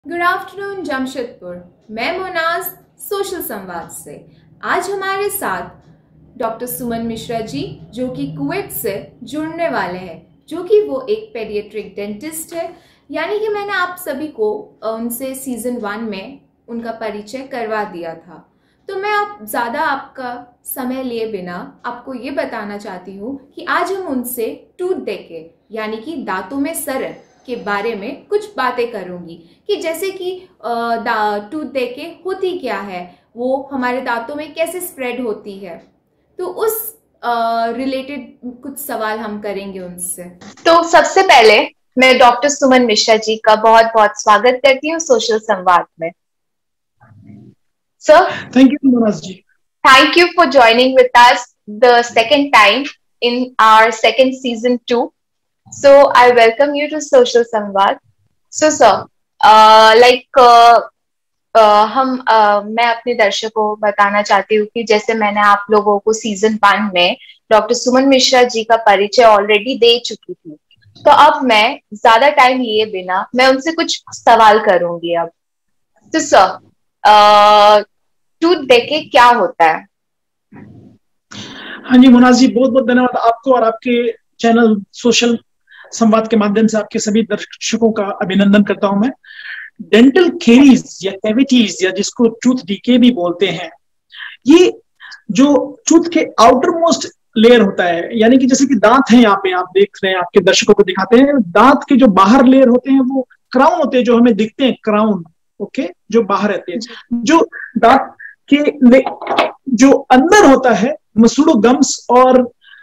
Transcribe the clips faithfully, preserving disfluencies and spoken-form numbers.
Good afternoon Jamshedpur. मैं मोनाज social संवाद से। आज हमारे साथ डॉक्टर सुमन मिश्रा जी जो कि कुवैत से जुड़ने वाले हैं, जो कि वो एक पेडियाट्रिक डेंटिस्ट है। यानी कि मैंने आप सभी को उनसे सीजन वन में उनका परिचय करवा दिया था। तो मैं अब ज़्यादा आपका समय लिए बिना आपको ये बताना चाहती हूँ कि आज हम उनसे टूथ डेके यानी कि दांतों में सर के बारे में कुछ बातें करूंगी कि जैसे कि टूथ डेके होती क्या है, वो हमारे दांतों में कैसे स्प्रेड होती है, तो उस रिलेटेड कुछ सवाल हम करेंगे उनसे। तो सबसे पहले मैं डॉक्टर सुमन मिश्रा जी का बहुत बहुत स्वागत करती हूँ सोशल संवाद में। Sir, thank you Monaz ji. Thank you for joining with us the second time in our second season two. So I welcome you to Social Samvad. So sir, uh, like uh, uh, हम uh, मैं अपने दर्शकों को बताना चाहती हूँ कि जैसे मैंने आप लोगों को सीजन वन में डॉक्टर सुमन मिश्रा जी का परिचय ऑलरेडी दे चुकी थी, तो अब मैं ज्यादा टाइम लिए बिना मैं उनसे कुछ सवाल करूंगी अब। तो सर, टूथ डेके क्या होता है? हाँ जी मोनाज जी, बहुत बहुत धन्यवाद आपको और आपके चैनल सोशल संवाद के माध्यम से आपके सभी दर्शकों का अभिनंदन करता हूं मैं। डेंटल केरीज या कैविटीज या जिसको टूथ डीके भी बोलते हैं, ये जो टूथ के आउटर मोस्ट लेयर होता है, यानी कि जैसे कि दांत है, यहाँ पे आप देख रहे हैं, आपके दर्शकों को दिखाते हैं, दांत के जो बाहर लेयर होते हैं वो क्राउन होते हैं, जो हमें दिखते हैं क्राउन, ओके, जो बाहर रहते हैं। जो दांत के जो अंदर होता है मसूड़ो गम्स और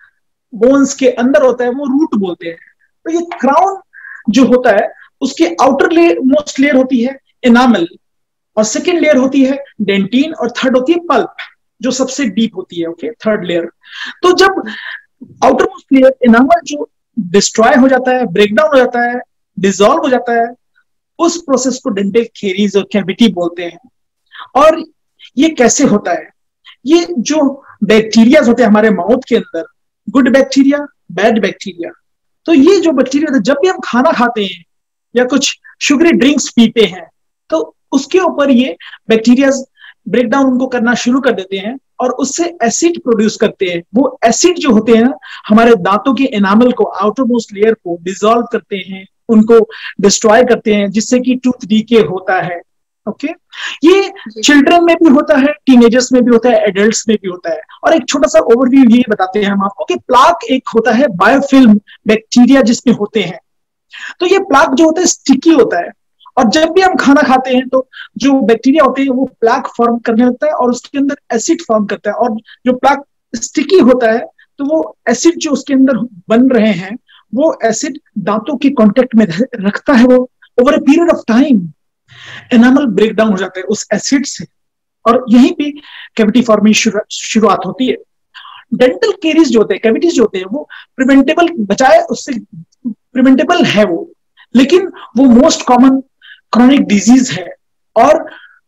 बोन्स के अंदर होता है, वो रूट बोलते हैं। तो ये क्राउन जो होता है उसके आउटर लेयर मोस्ट लेयर होती है एनामल, और सेकेंड लेयर होती है डेंटिन, और थर्ड होती है पल्प जो सबसे डीप होती है, ओके, थर्ड लेयर। तो जब आउटर मोस्ट लेयर एनामल जो डिस्ट्रॉय हो जाता है, ब्रेकडाउन हो जाता है, डिसॉल्व हो जाता है, उस प्रोसेस को डेंटल केरीज और कैविटी बोलते हैं। और ये कैसे होता है? ये जो बैक्टीरिया होते हैं हमारे माउथ के अंदर, गुड बैक्टीरिया, बैड बैक्टीरिया, तो ये जो बैक्टीरिया, जब भी हम खाना खाते हैं या कुछ शुगरी ड्रिंक्स पीते हैं, तो उसके ऊपर ये बैक्टीरिया ब्रेकडाउन उनको करना शुरू कर देते हैं और उससे एसिड प्रोड्यूस करते हैं। वो एसिड जो होते हैं हमारे दांतों के एनामल को, आउटर मोस्ट लेयर को डिसॉल्व करते हैं, उनको डिस्ट्रॉय करते हैं, जिससे कि टूथ डीके होता है। Okay okay? ये चिल्ड्रन में भी होता है, टीनेजर्स में भी होता है, एडल्ट्स में भी होता है। और एक छोटा सा ओवरव्यू ये बताते हैं हम आपको कि प्लाक एक होता है बायोफिल्म बैक्टीरिया जिसमें होते हैं। तो ये प्लाक जो होता है स्टिकी होता है, और जब भी हम खाना खाते हैं तो जो बैक्टीरिया होते हैं वो प्लाक फॉर्म करने लगता है और उसके अंदर एसिड फॉर्म करता है। और जो प्लाक स्टिकी होता है तो वो एसिड जो उसके अंदर बन रहे हैं, वो एसिड दांतों के कॉन्टेक्ट में रखता है, वो over a period of time enamel breakdown हो जाता है उस एसिड से, और यहीं पे कैविटी फॉर्मेशन शुरुआत होती है। डेंटल केरीज जो होते हैं, कैविटीज जो होते हैं, वो प्रिवेंटेबल, बचाए उससे प्रिवेंटेबल है वो, लेकिन वो मोस्ट कॉमन क्रॉनिक डिजीज है। और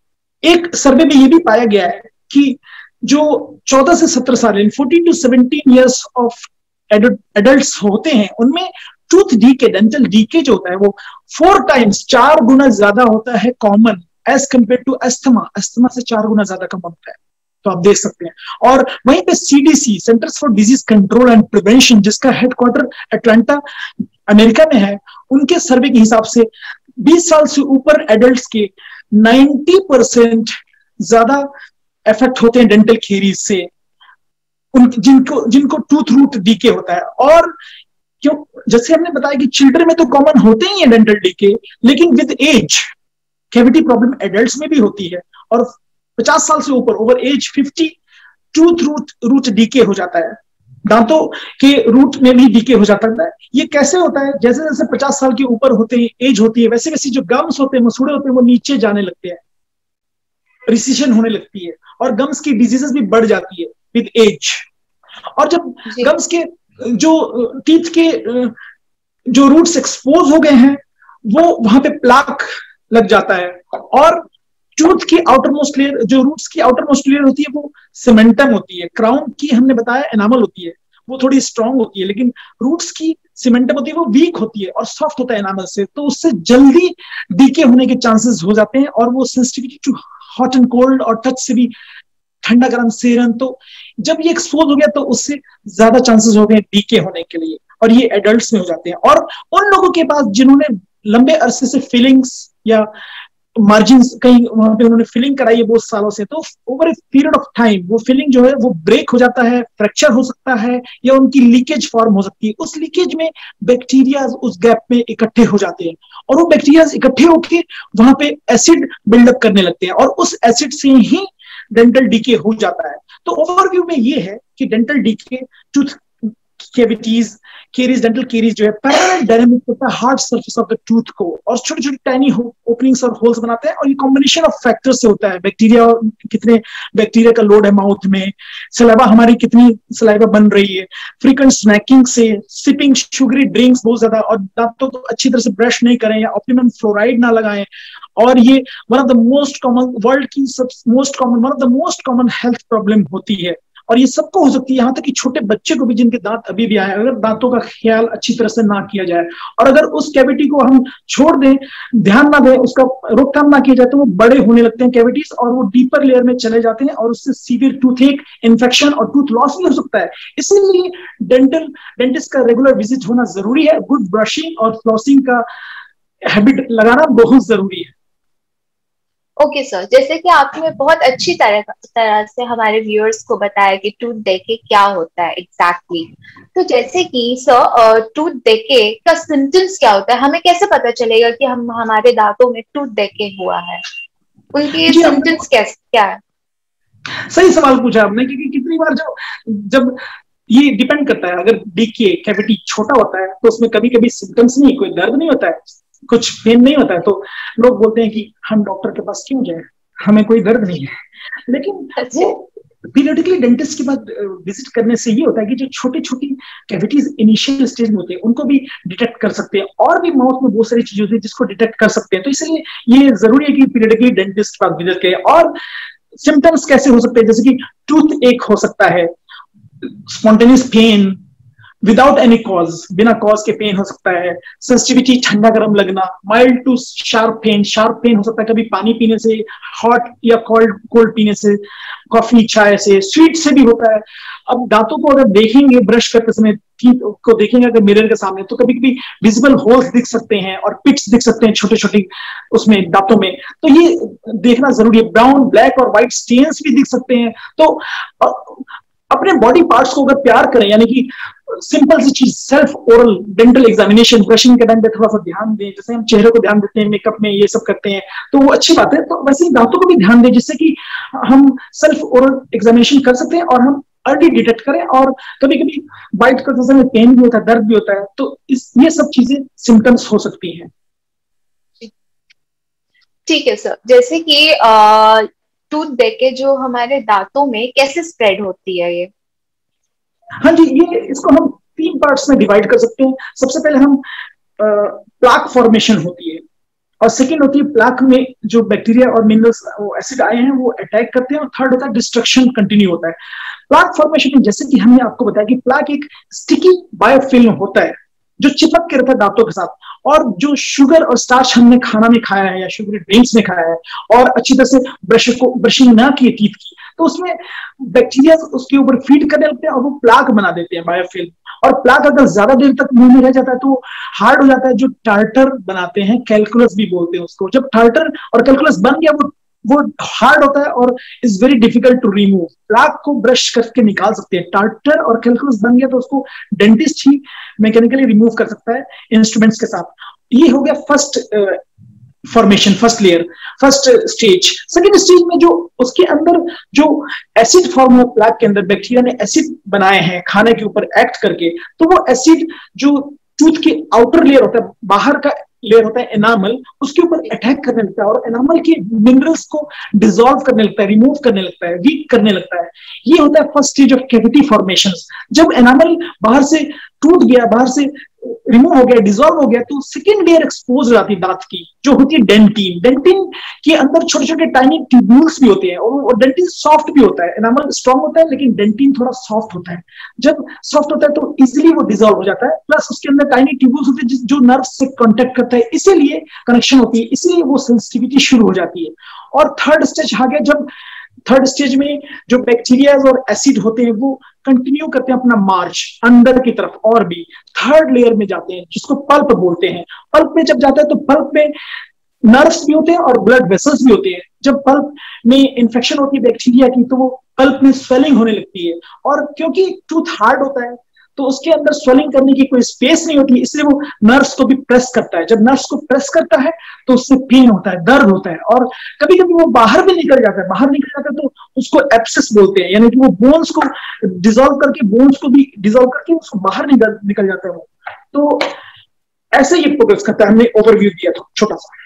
एक सर्वे में ये भी पाया गया है कि जो चौदह से सत्रह साल, fourteen to seventeen years of adults होते हैं, उनमें टूथ डीके, डेंटल डीके जो होता है वो फोर टाइम्स, चार गुना ज्यादा होता है common as compare to asthma. Asthma से चार गुना ज्यादा कॉमन होता है, तो आप देख सकते हैं। और वहीं पे CDC, centers for disease control and prevention, जिसका हेडक्वार्टर अटलांटा अमेरिका में है, उनके सर्वे के हिसाब से बीस साल से ऊपर एडल्ट्स के नब्बे परसेंट ज्यादा इफेक्ट होते हैं डेंटल केरीज से, उन जिनको जिनको टूथ रूट डीके होता है। और क्यों, जैसे हमने बताया कि चिल्ड्रन में तो कॉमन होते ही है डेंटल डीके, लेकिन with age cavity problem adults में भी होती है, और पचास साल से ऊपर, over age fifty, tooth root root decay हो जाता है, दांतों के रूट में भी डीके हो जाता है। ये कैसे होता है? जैसे जैसे पचास साल के ऊपर होते हैं, एज होती है, वैसे वैसे जो गम्स होते हैं, मसूड़े होते हैं, वो नीचे जाने लगते हैं, रिसेशन होने लगती है, और गम्स की डिजीजेस भी बढ़ जाती है विद एज। और जब गम्स के जो टीथ के जो रूट्स एक्सपोज हो गए हैं, वो वहां पे प्लाक लग जाता है, और टूथ की आउटर मोस्ट लेयर, जो रूट्स की आउटर मोस्ट लेयर होती है, वो सीमेंटम होती है। क्राउन की हमने बताया एनामल होती है, वो थोड़ी स्ट्रांग होती है, लेकिन रूट्स की सीमेंटम होती है वो वीक होती है और सॉफ्ट होता है एनामल से, तो उससे जल्दी डीके होने के चांसेस हो जाते हैं। और वो sensitivity to hot and cold और टच से भी, ठंडा गर्म सेरन, तो जब ये एक्सपोज हो गया तो उससे ज्यादा चांसेस हो गए डीके होने के लिए, और ये एडल्ट्स में हो जाते हैं। और उन लोगों के पास जिन्होंने लंबे अरसे से फीलिंग्स या मार्जिन कहीं वहां पे उन्होंने फिलिंग कराई है बहुत सालों से, तो over a period of time वो फिलिंग जो है वो ब्रेक हो जाता है, फ्रैक्चर हो सकता है, या उनकी लीकेज फॉर्म हो सकती है। उस लीकेज में बैक्टीरिया उस गैप में इकट्ठे हो जाते हैं, और वो बैक्टीरिया इकट्ठे होकर वहां पे एसिड बिल्डअप करने लगते हैं, और उस एसिड से ही डेंटल डीके हो जाता है। तो ओवरव्यू में ये है कि dental decay, tooth cavities, caries, dental caries जो है पैरेलल डायनामिक होता है hard surface of the tooth को, और छोटे छोटे टाइनी ओपनिंग्स और होल्स बनाते हैं, और ये कॉम्बिनेशन ऑफ फैक्टर्स से होता है। बैक्टीरिया, कितने बैक्टीरिया का लोड है माउथ में, सलाइवा हमारी कितनी सलाइवा बन रही है, फ्रीक्वेंट स्नैकिंग से, सिपिंग शुगरी ड्रिंक्स बहुत ज्यादा, और दांतों को अच्छी तरह से ब्रश नहीं करें या ऑप्टिमम फ्लोराइड ना लगाएं। और ये one of the most common, world की most common, one of the most common health problem होती है, और ये सबको हो सकती है, यहाँ तक कि छोटे बच्चे को भी जिनके दांत अभी भी आए, अगर दांतों का ख्याल अच्छी तरह से ना किया जाए, और अगर उस कैविटी को हम छोड़ दें, ध्यान ना दें, उसका रोकथाम ना किया जाए, तो वो बड़े होने लगते हैं कैविटीज, और वो डीपर लेयर में चले जाते हैं, और उससे सीवियर टूथेक, इन्फेक्शन और टूथ लॉस भी हो सकता है। इसलिए डेंटल डेंटिस्ट का रेगुलर विजिट होना जरूरी है। गुड ब्रशिंग और फ्लॉसिंग का हैबिट लगाना बहुत जरूरी है। ओके okay, सर, जैसे कि आपने बहुत अच्छी तरह तरह से हमारे व्यूअर्स को बताया कि टूथ डेके क्या होता है एग्जैक्टली exactly. तो जैसे कि सर, टूथ डेके का सिम्टम्स क्या होता है, हमें कैसे पता चलेगा कि हम हमारे दांतों में टूथ डेके हुआ है, उनके सिम्टम्स कैसे क्या है? सही सवाल पूछा आपने, क्योंकि कितनी बार जो जब ये डिपेंड करता है, अगर डीके कैविटी छोटा होता है तो उसमें कभी कभी सिम्टम्स नहीं, कोई दर्द नहीं होता है, कुछ पेन नहीं होता है, तो लोग बोलते हैं कि हम डॉक्टर के पास क्यों जाए, हमें कोई दर्द नहीं है। लेकिन वो पीरियडिकली डेंटिस्ट के पास विजिट करने से ये होता है कि जो छोटी छोटी कैविटीज इनिशियल स्टेज में होते हैं उनको भी डिटेक्ट कर सकते हैं, और भी माउथ में बहुत सारी चीजें होती है जिसको डिटेक्ट कर सकते हैं। तो इसलिए ये जरूरी है कि पीरियडिकली डेंटिस्ट के पास विजिट करें। और सिम्टम्स कैसे हो सकते हैं, जैसे कि टूथ एक हो सकता है, spontaneous pain without any cause, बिना कॉज के पेन हो सकता है, सेंसिटिविटी, ठंडा गर्म लगना, mild to sharp pain, sharp pain हो सकता है कभी पानी पीने से, हॉट या कोल्ड कोल्ड पीने से, कॉफी चाय से, स्वीट से भी होता है। अब दांतों को अगर देखेंगे ब्रश करते समय, टीथ को देखेंगे अगर मिरर के सामने, तो कभी कभी विजिबल होल्स दिख सकते हैं और पिट्स दिख सकते हैं छोटे छोटे उसमें दांतों में, तो ये देखना जरूरी है। ब्राउन, ब्लैक और व्हाइट स्टेन्स भी दिख सकते हैं। तो अपने बॉडी पार्ट्स को अगर प्यार करें, यानी कि सिंपल सी चीज, self oral dental examination, brushing के टाइम पे थोड़ा सा ध्यान दें, जैसे हम चेहरे को ध्यान देते हैं मेकअप में, ये सब करते हैं, तो वो अच्छी बात है। तो वैसे ही दांतों को भी ध्यान दें, जिससे कि हम सेल्फ ओरल एग्जामिनेशन कर सकते हैं और हम अर्ली डिटेक्ट करें। और कभी कभी बाइट करते समय पेन भी होता है, दर्द भी होता है, तो इस ये सब चीजें सिम्टम्स हो सकती हैं। ठीक है सर, जैसे कि टूथ डेके जो हमारे दांतों में कैसे स्प्रेड होती है ये? हाँ जी, ये इसको हम तीन पार्ट्स में डिवाइड कर सकते हैं। सबसे पहले हम प्लाक फॉर्मेशन होती है, और सेकंड होती है प्लाक में जो बैक्टीरिया और मिनरल्स एसिड आए हैं वो अटैक करते हैं, और थर्ड होता है डिस्ट्रक्शन कंटिन्यू होता है। प्लाक फॉर्मेशन में जैसे कि हमने आपको बताया कि प्लाक एक स्टिकी बायोफिल्म होता है जो चिपक के रहता है दांतों के साथ, और जो शुगर और स्टार्च हमने खाना में खाया है या शुगर ड्रिंक्स में खाया है और अच्छी तरह से ब्रश को ब्रशिंग ना की टीथ की, तो उसमें बैक्टीरिया उसके ऊपर फीड करने लगते हैं और वो प्लाक बना देते हैं बायोफिल्म। और प्लाक अगर ज्यादा देर तक मुंह में रह जाता है तो हार्ड हो जाता है, जो टार्टर बनाते हैं, कैलकुलस भी बोलते हैं उसको। जब टार्टर और कैलकुलस बन गया वो वो हार्ड होता है और is very difficult to remove. Plaque को ब्रश करके निकाल सकते हैं। टार्टर और कैलकुलस बन गया तो उसको डेंटिस्ट ही मैकेनिकली रिमूव कर सकता है इंस्ट्रूमेंट्स के साथ। ये हो गया first formation, first layer, first stage. Second stage में जो उसके अंदर जो एसिड फॉर्म है प्लाक के अंदर, बैक्टीरिया ने एसिड बनाए हैं खाने के ऊपर एक्ट करके, तो वो एसिड जो टूथ के आउटर लेयर होता है, बाहर का लेयर होता है एनामल, उसके ऊपर अटैक करने लगता है और एनामल के मिनरल्स को डिसॉल्व करने लगता है, रिमूव करने लगता है, वीक करने लगता है। ये होता है first stage of cavity formations. जब एनामल बाहर से टूट गया, बाहर से रिमूव हो गया, डिजोल्व हो गया, तो सेकेंड लेयर एक्सपोज हो जाती है दांत की, जो होती है डेंटिन। डेंटिन के अंदर छोटे छोटे टाइनी ट्यूब्यूल्स भी होते हैं, और डेंटिन सॉफ्ट भी होता है। एनामल स्ट्रॉन्ग होता है लेकिन डेंटिन थोड़ा सॉफ्ट होता है। जब सॉफ्ट होता है तो इजिली वो डिजोल्व हो जाता है, प्लस उसके अंदर टाइनी ट्यूब्यूल्स होते हैं जो नर्व से कॉन्टेक्ट करता है, इसीलिए कनेक्शन होती है, इसलिए वो सेंसिटिविटी शुरू हो जाती है। और थर्ड स्टेज आ गया, जब थर्ड स्टेज में जो बैक्टीरिया और एसिड होते हैं वो कंटिन्यू करते हैं अपना मार्च अंदर की तरफ, और भी थर्ड लेयर में जाते हैं जिसको पल्प बोलते हैं। पल्प में जब जाता है तो पल्प में नर्व्स भी होते हैं और ब्लड वेसल्स भी होते हैं। जब पल्प में इंफेक्शन होती है बैक्टीरिया की तो वो पल्प में स्वेलिंग होने लगती है, और क्योंकि टूथ हार्ड होता है तो उसके अंदर स्वेलिंग करने की कोई स्पेस नहीं होती, इसलिए वो नर्व्स को भी प्रेस करता है। जब नर्व्स को प्रेस करता है तो उससे पेन होता है, दर्द होता है, और कभी कभी वो बाहर भी निकल जाता है। बाहर निकल जाता है तो उसको एब्सेस बोलते हैं, यानी कि वो बोन्स को डिसॉल्व करके, बोन्स को भी डिसॉल्व करके उसको बाहर निकल निकल जाता है वो। तो ऐसे ये प्रोग्रेस करता है। हमने ओवरव्यू दिया था छोटा सा।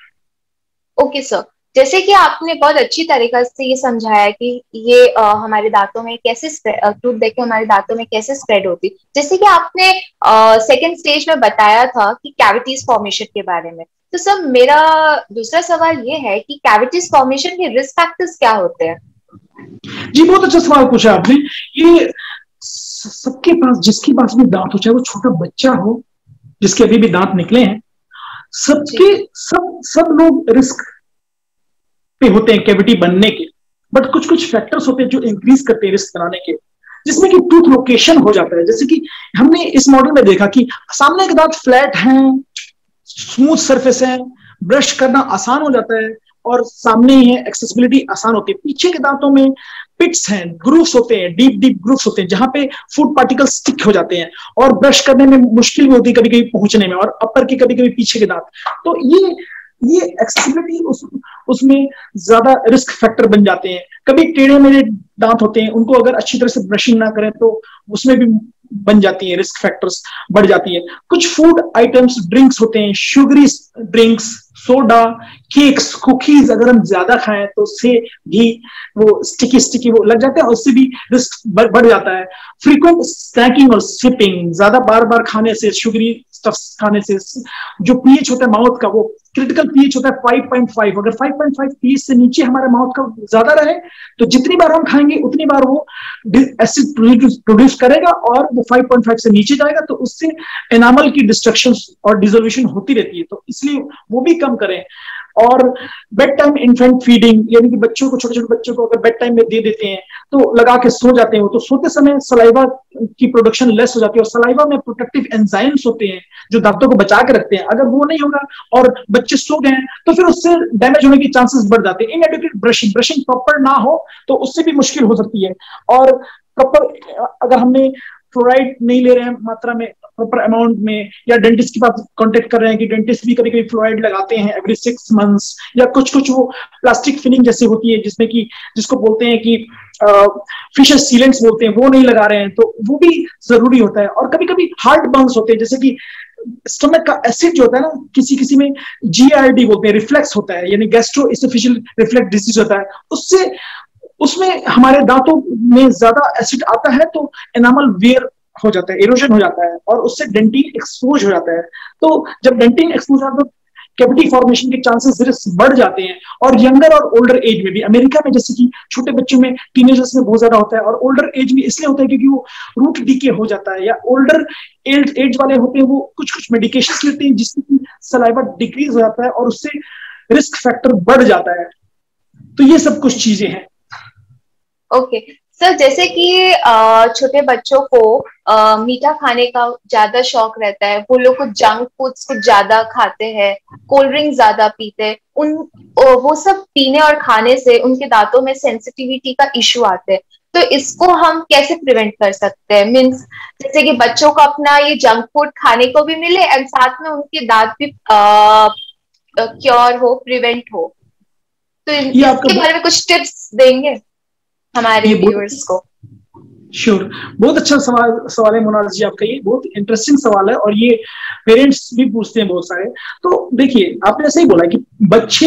ओके सर, जैसे कि आपने बहुत अच्छी तरीके से ये समझाया कि ये आ, हमारे दांतों में कैसे टूथ देख के हमारे दांतों में कैसे स्प्रेड होती, जैसे कि आपने सेकंड स्टेज में बताया था कि कैविटीज फॉर्मेशन के बारे में। तो सर मेरा दूसरा सवाल ये है कि कैविटीज फॉर्मेशन के रिस्क फैक्टर्स क्या होते हैं? जी बहुत अच्छा सवाल पूछा आपने। ये सबके पास, जिसके पास भी दांत हो, चाहे वो छोटा बच्चा हो जिसके अभी भी दांत निकले हैं, सबके सब सब लोग रिस्क पे होते हैं कैविटी बनने के। बट कुछ कुछ फैक्टर्स होते हैं जो इंक्रीज करते हैं रिस्क बनाने के, जिसमें कि टूथ लोकेशन हो जाता है। जैसे कि हमने इस मॉडल में देखा कि सामने के दांत फ्लैट हैं, स्मूथ सरफेस है, ब्रश करना आसान हो जाता है, और सामने ही है, एक्सेसिबिलिटी आसान होती है। पीछे के दांतों में पिट्स हैं, ग्रूव्स होते हैं, डीप डीप ग्रूव्स होते हैं जहां पे फूड पार्टिकल स्टिक हो जाते हैं, और ब्रश करने में मुश्किल भी होती है कभी कभी पहुंचने में, और अपर के कभी कभी पीछे के दांत। तो ये ये एक्सेसिबिलिटी उस, उसमें ज्यादा रिस्क फैक्टर बन जाते हैं। कभी टेढ़े मेढ़े दांत होते हैं, उनको अगर अच्छी तरह से ब्रशिंग ना करें तो उसमें भी बन जाती है, रिस्क फैक्टर्स बढ़ जाती है। कुछ फूड आइटम्स, ड्रिंक्स होते हैं, sugary drinks, soda, cakes, cookies अगर हम ज्यादा खाएं तो उससे भी वो स्टिकी स्टिकी वो लग जाते हैं, उससे भी रिस्क बढ़ जाता है। फ्रीक्वेंट स्नैकिंग और सिपिंग, ज्यादा बार बार खाने से, शुगरी स्टफ खाने से, जो पीएच होता है माउथ का, वो क्रिटिकल पीएच होता है फाइव पॉइंट फाइव। अगर फाइव पॉइंट फाइव पीएच से नीचे हमारे माउथ का ज्यादा रहे तो जितनी बार हम खाएंगे उतनी बार वो एसिड प्रोड्यूस करेगा, और वो फाइव पॉइंट फाइव से नीचे जाएगा तो उससे एनामल की डिस्ट्रक्शन और डिसोल्यूशन होती रहती है। तो इसलिए वो भी कम करें। और बेड टाइम इन्फेंट फीडिंग, यानी कि बच्चों को, छोटे छोटे बच्चों को अगर बेड टाइम में दे देते हैं तो लगा के सो जाते हैं, तो सोते समय सलाइवा की प्रोडक्शन लेस हो जाती है, और सलाइवा में प्रोटेक्टिव एंजाइम्स होते हैं जो दांतों को बचा के रखते हैं। अगर वो नहीं होगा और बच्चे सो गए तो फिर उससे डैमेज होने की चांसेस बढ़ जाते हैं। इनएडिक्वेट ब्रशिंग ब्रशिंग प्रॉपर ना हो तो उससे भी मुश्किल हो सकती है। और प्रॉपर अगर हमने फ्लोराइड नहीं ले रहे हैं मात्रा में, प्रॉपर अमाउंट में, या डेंटिस्ट के पास कांटेक्ट कर रहे हैं कि डेंटिस्ट भी कभी कभी फ्लोराइड लगाते हैं एवरी सिक्स मंथ्स, या कुछ कुछ वो प्लास्टिक फिलिंग जैसे होती है जिसमें कि जिसको बोलते हैं कि फिशर सीलेंट्स बोलते हैं, वो नहीं लगा रहे हैं, तो वो भी जरूरी होता है। और कभी कभी हार्ट बर्न्स होते हैं, जैसे कि स्टमक का एसिड जो होता है ना, किसी किसी में जीआरडी बोलते हैं, रिफ्लेक्स होता है, यानी गैस्ट्रो एसोफेजियल रिफ्लेक्स डिजीज होता है, उससे उसमें हमारे दांतों में ज्यादा एसिड आता है तो एनामल वेयर हो जाता है, इरोजन हो जाता है, और उससे डेंटिन एक्सपोज हो जाता है। तो जब डेंटिन एक्सपोज होता है तो कैविटी फॉर्मेशन के चांसेस रिस्क बढ़ जाते हैं। और यंगर और ओल्डर एज में भी, अमेरिका में जैसे कि छोटे बच्चों में, टीनेजर्स में बहुत ज्यादा होता है, और ओल्डर एज में इसलिए होता है क्योंकि वो रूट डीके हो जाता है, या ओल्डर एज वाले होते हैं वो कुछ कुछ मेडिकेशन लेते हैं जिससे सलाइवा डिक्रीज हो जाता है और उससे रिस्क फैक्टर बढ़ जाता है। तो ये सब कुछ चीजें हैं। ओके सर, जैसे कि छोटे बच्चों को आ, मीठा खाने का ज्यादा शौक रहता है, वो लोग कुछ जंक फूड्स कुछ ज्यादा खाते हैं, कोल्ड ड्रिंक ज्यादा पीते हैं, उन वो सब पीने और खाने से उनके दांतों में सेंसिटिविटी का इश्यू आते हैं। तो इसको हम कैसे प्रिवेंट कर सकते हैं? मीन्स जैसे कि बच्चों को अपना ये जंक फूड खाने को भी मिले एंड साथ में उनके दांत भी क्योर हो, प्रिवेंट हो। तो इसके बारे में कुछ टिप्स देंगे हमारे व्यूअर्स को? श्योर, बहुत अच्छा सवाल सवाल है मोनाज जी आपका, ये बहुत इंटरेस्टिंग सवाल है और ये पेरेंट्स भी पूछते हैं बहुत सारे। तो देखिए, आपने सही बोला कि बच्चे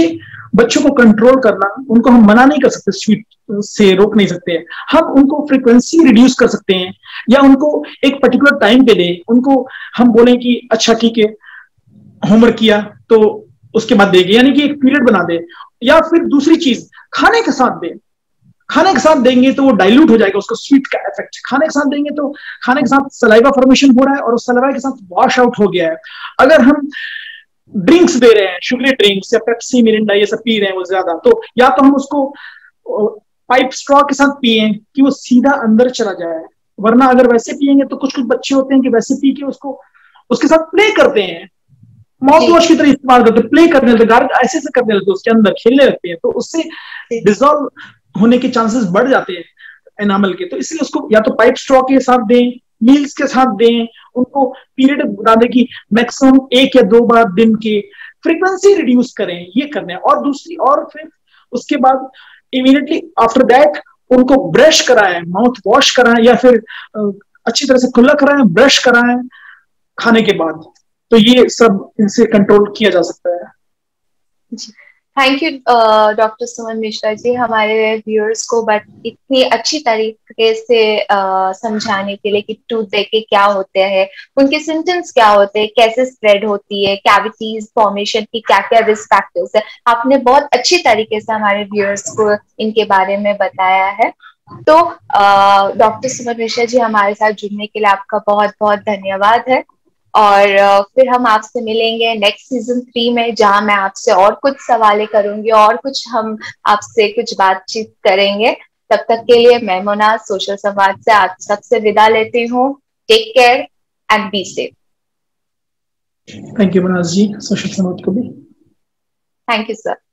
बच्चों को कंट्रोल करना, उनको हम मना नहीं कर सकते, स्वीट से रोक नहीं सकते हैं, हम उनको फ्रीक्वेंसी रिड्यूस कर सकते हैं, या उनको एक पर्टिकुलर टाइम पे दें, उनको हम बोलें कि अच्छा ठीक है होमवर्क किया तो उसके बाद देंगे, यानी कि एक पीरियड बना दे। या फिर दूसरी चीज, खाने के साथ दें, खाने के साथ देंगे तो वो डाइल्यूट हो जाएगा उसका स्वीट का इफेक्ट, खाने के साथ देंगे तो खाने के साथ सलाइवा फॉर्मेशन हो रहा है और उस सलाइवा के साथ वॉश आउट हो गया है। अगर हम ड्रिंक्स दे रहे हैं, शुगरी ड्रिंक्स या पेप्सी मिरिंडा ये सब पी रहे हैं वो ज्यादा, तो या तो हम उसको पाइप स्ट्रॉ के साथ पिए कि वो सीधा अंदर चला जाए, वरना अगर वैसे पिएंगे तो कुछ कुछ बच्चे होते हैं कि वैसे पी के उसको उसके साथ प्ले करते हैं, माउथ वॉश की तरह इस्तेमाल करते, प्ले करने लगते, गार्ग ऐसे से करने लगते, उसके अंदर खेलने लगते हैं, तो उससे डिजॉल्व होने के चांसेस बढ़ जाते हैं एनामल के। तो इसलिए उसको या तो पाइप स्ट्रॉ के साथ दें, मील्स के साथ दें, उनको पीरियड बता दें कि मैक्सिमम एक या दो बार दिन के, फ्रीक्वेंसी रिड्यूस करें, ये करना है। और दूसरी, और फिर उसके बाद इमीडिएटली आफ्टर दैट उनको ब्रश कराएं, माउथ वॉश कराएं, या फिर अच्छी तरह से कुल्ला कराएं, ब्रश कराएं खाने के बाद। तो ये सब इनसे कंट्रोल किया जा सकता है। Thank you doctor Suman Mishra ji, हमारे व्यूअर्स को बट इतनी अच्छी तरीके से uh, समझाने के लिए कि टूथ डेके क्या होते हैं, उनके सिम्टम्स क्या होते हैं, कैसे स्प्रेड होती है, कैविटीज फॉर्मेशन की क्या क्या रिस्क फैक्टर्स है, आपने बहुत अच्छी तरीके से हमारे व्यूअर्स को इनके बारे में बताया है। तो डॉक्टर uh, सुमन मिश्रा जी, हमारे साथ जुड़ने के लिए आपका बहुत बहुत धन्यवाद है। और फिर हम आपसे मिलेंगे नेक्स्ट सीजन थ्री में, जहां मैं आपसे और कुछ सवालें करूंगी और कुछ हम आपसे कुछ बातचीत करेंगे। तब तक के लिए मैं मोनाज सोशल संवाद से आप सबसे विदा लेती हूँ। Take care and be safe. Thank you Monaz ji, social Samvad को भी थैंक यू सर।